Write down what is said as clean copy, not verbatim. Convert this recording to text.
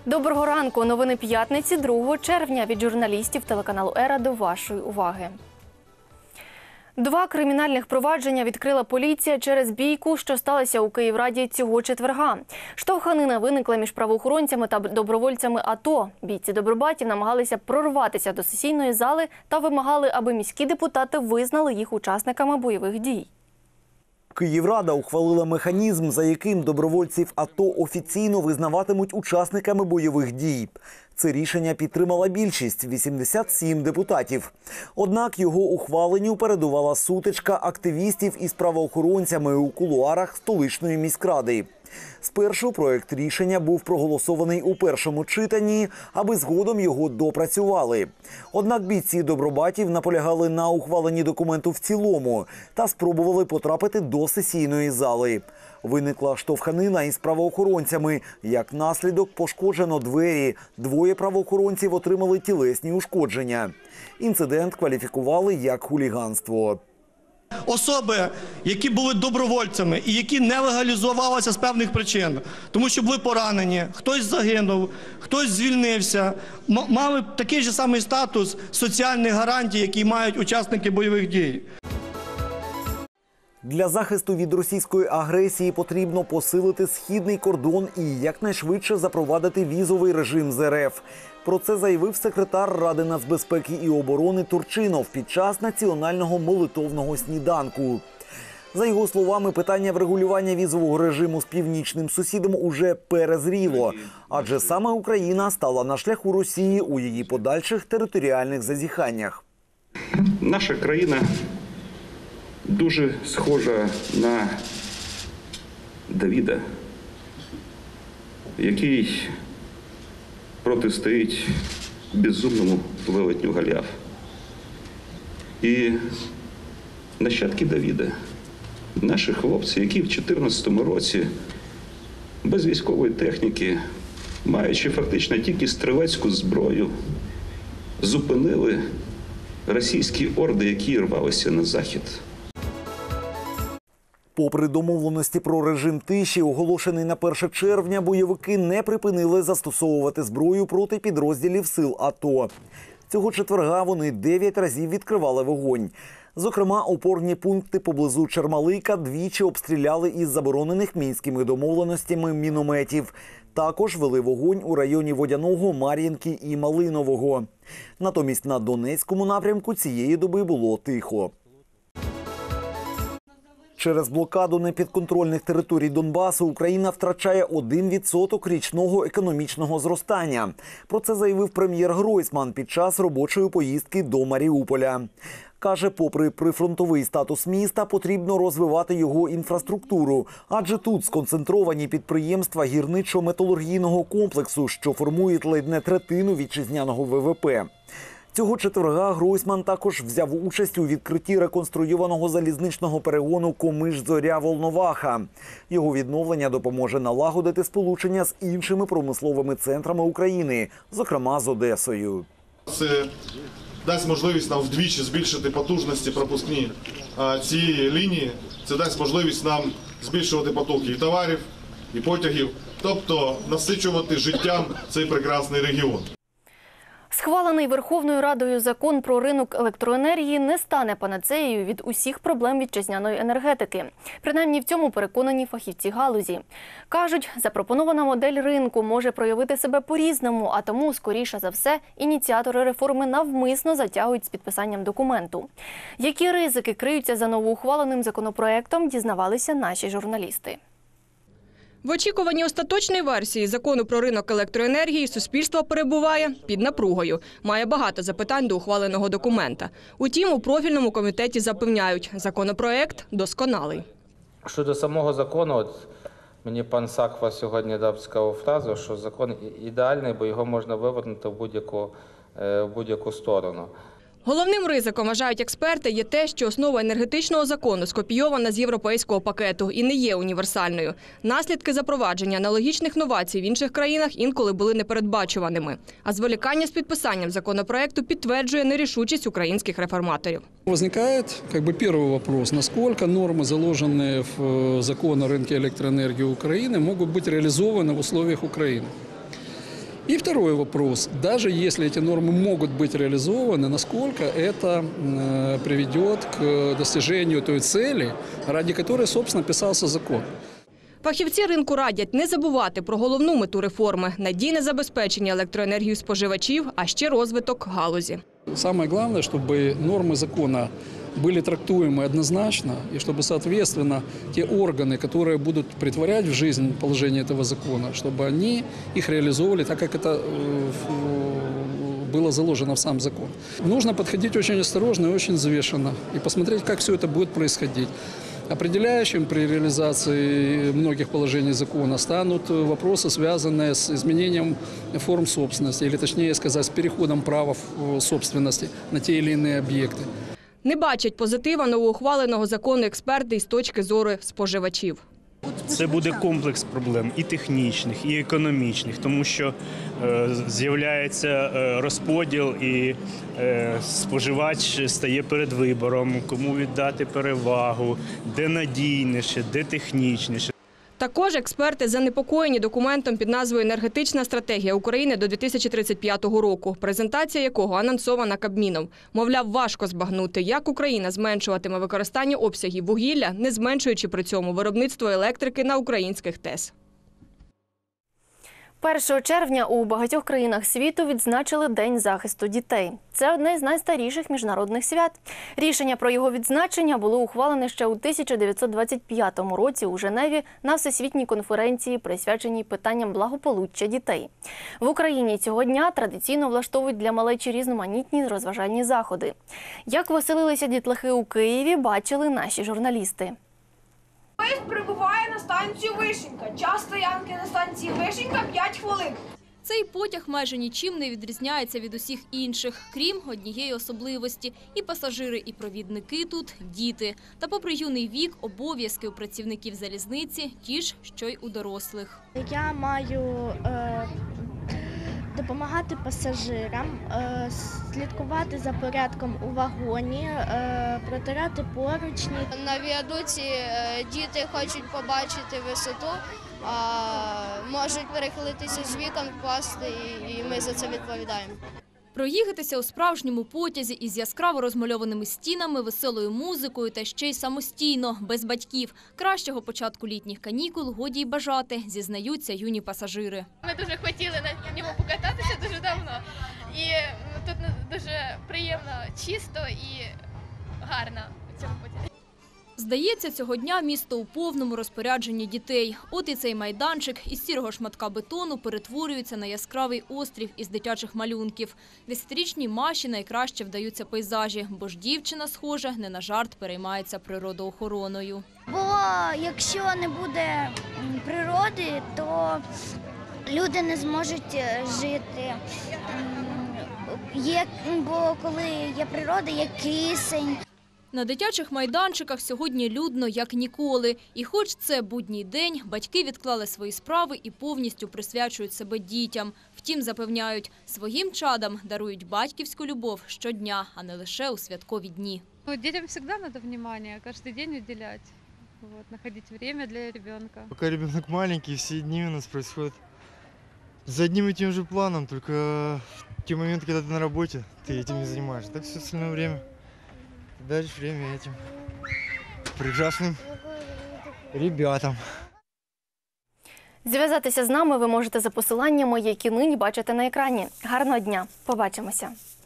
Доброго ранку. Новини п'ятниці 2 червня від журналістів телеканалу «Ера» до вашої уваги. 2 кримінальних провадження відкрила поліція через бійку, що сталася у Київраді цього четверга. Штовханина виникла між правоохоронцями та добровольцями АТО. Бійці добробатів намагалися прорватися до сесійної зали та вимагали, аби міські депутати визнали їх учасниками бойових дій. Київрада ухвалила механізм, за яким добровольців АТО офіційно визнаватимуть учасниками бойових дій. Це рішення підтримала більшість – 87 депутатів. Однак його ухваленню передувала сутичка активістів із правоохоронцями у кулуарах столичної міськради. Спершу проект рішення був проголосований у першому читанні, аби згодом його допрацювали. Однак бійці добробатів наполягали на ухваленні документу в цілому та спробували потрапити до сесійної зали. Виникла штовханина із правоохоронцями. Як наслідок пошкоджено двері. 2 правоохоронців отримали тілесні ушкодження. Інцидент кваліфікували як хуліганство. Особи, які були добровольцями і які не легалізувалися з певних причин, тому що були поранені, хтось загинув, хтось звільнився, мали такий же самий статус соціальних гарантій, які мають учасники бойових дій. Для захисту від російської агресії потрібно посилити східний кордон і якнайшвидше запровадити візовий режим з РФ. Про це заявив секретар Ради нацбезпеки і оборони Турчинов під час національного молитовного сніданку. За його словами, питання врегулювання візового режиму з північним сусідом уже перезріло, адже саме Україна стала на шляху Росії у її подальших територіальних зазіханнях. Наша країна дуже схожа на Давіда, який протистоїть безумному велетню Голіаф. І нащадки Давіда, наші хлопці, які в 2014 році без військової техніки, маючи фактично тільки стрілецьку зброю, зупинили російські орди, які рвалися на захід. Попри домовленості про режим тиші, оголошений на 1 червня, бойовики не припинили застосовувати зброю проти підрозділів сил АТО. Цього четверга вони 9 разів відкривали вогонь. Зокрема, опорні пункти поблизу Чермалика двічі обстріляли із заборонених мінськими домовленостями мінометів. Також вели вогонь у районі Водяного, Мар'їнки і Малинового. Натомість на Донецькому напрямку цієї доби було тихо. Через блокаду непідконтрольних територій Донбасу Україна втрачає 1% річного економічного зростання. Про це заявив прем'єр Гройсман під час робочої поїздки до Маріуполя. Каже, попри прифронтовий статус міста, потрібно розвивати його інфраструктуру, адже тут сконцентровані підприємства гірничо-металургійного комплексу, що формують ледь не третину вітчизняного ВВП. Цього четверга Гройсман також взяв участь у відкритті реконструйованого залізничного перегону Комиш-Зоря-Волноваха. Його відновлення допоможе налагодити сполучення з іншими промисловими центрами України, зокрема з Одесою. Це дасть можливість нам вдвічі збільшити потужності пропускні цієї лінії. Це дасть можливість нам збільшувати потоки і товарів, і потягів, тобто насичувати життям цей прекрасний регіон. Схвалений Верховною Радою закон про ринок електроенергії не стане панацеєю від усіх проблем вітчизняної енергетики. Принаймні в цьому переконані фахівці галузі. Кажуть, запропонована модель ринку може проявити себе по-різному, а тому, скоріше за все, ініціатори реформи навмисно затягують з підписанням документу. Які ризики криються за новоухваленим законопроектом, дізнавалися наші журналісти. В очікуванні остаточної версії закону про ринок електроенергії суспільство перебуває під напругою. Має багато запитань до ухваленого документа. Утім, у профільному комітеті запевняють, законопроект досконалий. Щодо самого закону, мені пан Саква сьогодні дав цікаву фразу, що закон ідеальний, бо його можна вивернути в будь-яку сторону. Головним ризиком, вважають експерти, є те, що основа енергетичного закону скопійована з європейського пакету і не є універсальною. Наслідки запровадження аналогічних новацій в інших країнах інколи були непередбачуваними. А зволікання з підписанням законопроекту підтверджує нерішучість українських реформаторів. Виникає перший вопрос, наскільки норми, заложені в закон о ринку електроенергії України, можуть бути реалізовані в умовах України. И второй вопрос. Даже если эти нормы могут быть реализованы, насколько это приведет к достижению той цели, ради которой, собственно, писался закон. Фахівці ринку радять не забувати про головну мету реформи – надійне забезпечення електроенергією споживачів, а ще розвиток галузі. Самое главное, чтобы нормы закона были трактуемы однозначно, и чтобы, соответственно, те органы, которые будут претворять в жизнь положение этого закона, чтобы они их реализовывали так, как это было заложено в сам закон. Нужно подходить очень осторожно и очень взвешенно, и посмотреть, как все это будет происходить. Определяющим при реализации многих положений закона станут вопросы, связанные с изменением форм собственности, или точнее сказать, с переходом права собственности на те или иные объекты. Не бачать позитива новоухваленого закону експерти із точки зору споживачів. Це буде комплекс проблем і технічних, і економічних, тому що з'являється розподіл і споживач стає перед вибором, кому віддати перевагу, де надійніше, де технічніше. Також експерти занепокоєні документом під назвою «Енергетична стратегія України до 2035 року», презентація якого анонсована Кабміном. Мовляв, важко збагнути, як Україна зменшуватиме використання обсягів вугілля, не зменшуючи при цьому виробництво електрики на українських ТЕС. 1 червня у багатьох країнах світу відзначили День захисту дітей. Це одне з найстаріших міжнародних свят. Рішення про його відзначення було ухвалене ще у 1925 році у Женеві на Всесвітній конференції, присвяченій питанням благополуччя дітей. В Україні цього дня традиційно влаштовують для малечі різноманітні розважальні заходи. Як веселилися дітлахи у Києві, бачили наші журналісти. Поїзд прибуває на станцію Вишенька. Час стоянки на станції Вишенька – 5 хвилин. Цей потяг майже нічим не відрізняється від усіх інших, крім однієї особливості. І пасажири, і провідники тут – діти. Та попри юний вік, обов'язки у працівників залізниці ті ж, що й у дорослих. Я маю допомагати пасажирам, слідкувати за порядком у вагоні, протирати поручні. На віадуці діти хочуть побачити висоту, можуть перехилитися з вікон, впасти, і ми за це відповідаємо. Проїхатися у справжньому потязі із яскраво розмальованими стінами, веселою музикою та ще й самостійно, без батьків. Кращого початку літніх канікул годі й бажати, зізнаються юні пасажири. Ми дуже хотіли на ньому покататися дуже давно. І тут дуже приємно, чисто і гарно у цьому потязі. Здається, цього дня місто у повному розпорядженні дітей. От і цей майданчик із сірого шматка бетону перетворюється на яскравий острів із дитячих малюнків. 10-річній Маші найкраще вдаються пейзажі, бо ж дівчина, схоже, не на жарт переймається природоохороною. Бо якщо не буде природи, то люди не зможуть жити. Бо коли є природа, є кисень. На дитячих майданчиках сьогодні людно, як ніколи. І хоч це будній день, батьки відклали свої справи і повністю присвячують себе дітям. Втім, запевняють, своїм чадам дарують батьківську любов щодня, а не лише у святкові дні. Дітям завжди треба увагу, кожен день виділяти, знаходити час для дитинка. Поки дитина маленький, всі дні у нас происходят за одним і тим же планом, тільки в ті моменти, коли ти на роботі, ти цим не займаєшся. Так все остальное время. Дальше время этим прекрасным ребятам. Зв'язатися з нами ви можете за посиланнями, які нині бачите на екрані. Гарного дня. Побачимося.